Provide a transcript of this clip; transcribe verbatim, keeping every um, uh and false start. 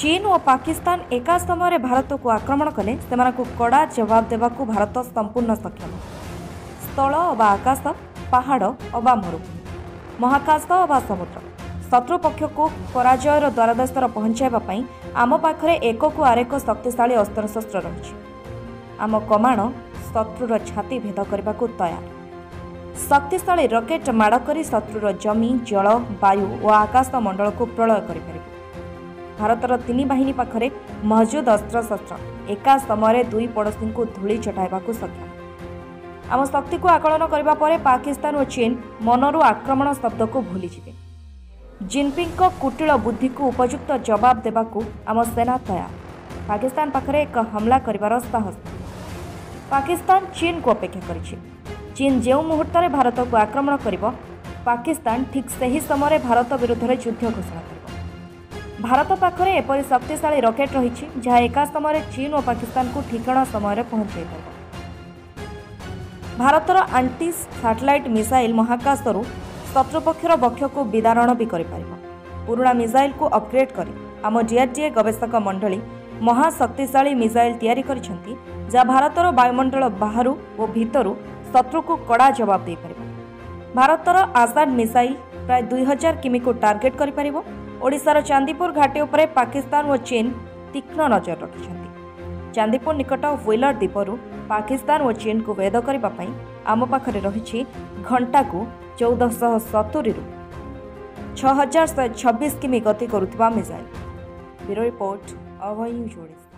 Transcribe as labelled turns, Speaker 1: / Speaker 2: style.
Speaker 1: चीन और पाकिस्तान एका समय भारत को आक्रमण कले से कड़ा जवाब देवाक भारत संपूर्ण सक्षम। स्थल अबा आकाश, पहाड़ अबा मरुभूमि, महाकाश अबा समुद्र, शत्रु पक्ष को पराजयर द्वारदस्तर पहुंचाइबापी आम पाखरे एक को आरेक शक्तिशाली अस्त्रशस्त्र रही। आम कमाण शत्रुर छाती भेद करने को तैयार। शक्तिशाली रकेट माड़ कर शत्रुर जमी, जल, वायु और आकाश मंडल को प्रलय कर भारतर तीन बाहिनी पाखरे महजूद अस्त्रशस्त्र एका समय दुई पड़ोशी को धूली चटाइबा सक्षम। आम शक्ति को आकलन करने पर पाकिस्तान और चीन मनरू आक्रमण शब्द को भूली जिवे। जिनपिंग को कुटिल बुद्धि को उपयुक्त जवाब देवाकू आम सेना तैयार। पाकिस्तान पाखरे एक हमला करिवार साहस। पाकिस्तान चीन को अपेक्षा करिछि। चीन जो मुहूर्त में भारत को आक्रमण करिबो, पाकिस्तान ठीक सही समय भारत विरुद्ध में युद्ध घोषणा करिबो। भारत पाखरे एपरि शक्तिशाली रकेट रही जहाँ एका समय चीन और पाकिस्तान को ठिकाना समय पहुंचाई पार। भारतर आंटी सैटेलाइट मिसाइल महाकाशरू शत्रुपक्षर बक्ष को विदारण भी कर पुराणा मिसाइल को अपग्रेड कर आम डीआरडीए गवेषक मंडली महाशक्तिशाली मिसाइल तैयारी करिसेंती, जहाँ भारतर वायुमंडल बाहर और भितर शत्रु को कड़ा जवाब दे पारिबो। भारतर आसाड मिसाइल प्राय दुई हजार किमी को टार्गेट कर पारिबो। ओडिशार चांदीपुर घाटी उपरे पाकिस्तान और चीन तीक्ष्ण नजर रखिछंती। चांदीपुर निकट व्हीलर द्वीपरू पाकिस्तान और चीन को वेद करने आम पाखरे रही घंटा को चौदह सौ सतुरी छह हजार छब्बीस किमी गति करुवा missile. Bureau report Abhay news Odisha.